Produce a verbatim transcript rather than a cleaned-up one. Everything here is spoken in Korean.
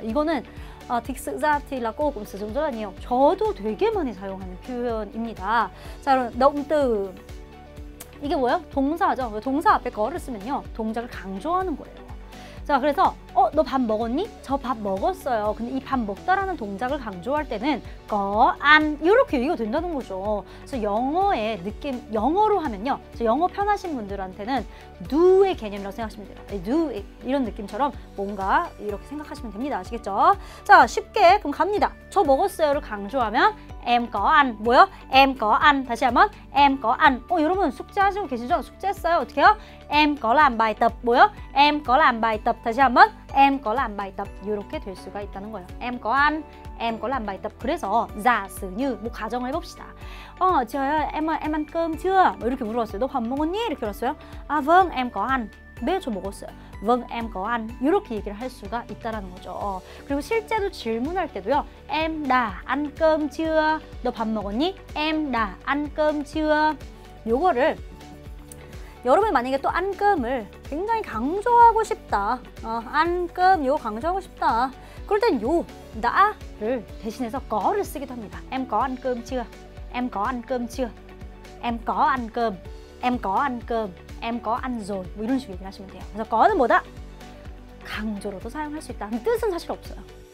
이거는 어, thực sự ra thì là cô cũng sử dụng rất là nhiều. 저도 되게 많이 사용하는 표현입니다. 자, 그럼 động từ 이게 뭐예요? 동사죠. 동사 앞에 거를 쓰면요, 동작을 강조하는 거예요. 자, 그래서 어, 너 밥 먹었니? 저 밥 먹었어요. 근데 이 밥 먹다라는 동작을 강조할 때는 có ăn 이렇게 얘기가 된다는 거죠. 그래서 영어의 느낌, 영어로 하면요, 영어 편하신 분들한테는 do의 개념이라고 생각하시면 돼요. do 이런 느낌처럼 뭔가 이렇게 생각하시면 됩니다. 아시겠죠? 자, 쉽게 그럼 갑니다. 저 먹었어요를 강조하면 em có ăn 뭐요? em có ăn. 다시 한번 em có ăn. 어, 여러분 숙제하시고 계시죠? 숙제했어요. 어떻게 해요? em có làm bài tập 뭐요? em có làm bài tập. 다시 한번 em có làm bài tập. 이렇게 될 수가 있다는 거예요. em có ăn, em có làm bài tập. 그래서 giả sử như 뭐 가정을 해봅시다. 어, 저요, em em ăn cơm chưa? 뭐 이렇게 물어봤어요. 너 밥 먹었니? 이렇게 물었어요. 아, vâng, em có ăn. 네, 저 먹었어요. vâng, em có ăn. 이렇게 얘기를 할 수가 있다는 거죠. 그리고 실제로 질문할 때도요. em đã ăn cơm chưa? 너 밥 먹었니? em đã ăn cơm chưa? 요거를 여러분이 만약에 또 안금을 굉장히 강조하고 싶다. 어, 안금 요거 강조하고 싶다. 그럴 땐 요 다를 대신해서 거를 쓰기도 합니다. em có ăn cơm chưa? em có ăn cơm chưa? em có ăn cơm. em có ăn cơm. em có ăn rồi. 뭐 이런 식으로 얘기를 하시면 돼요. 그래서 거는 뭐다? 강조로도 사용할 수 있다. 뜻은 사실 없어요.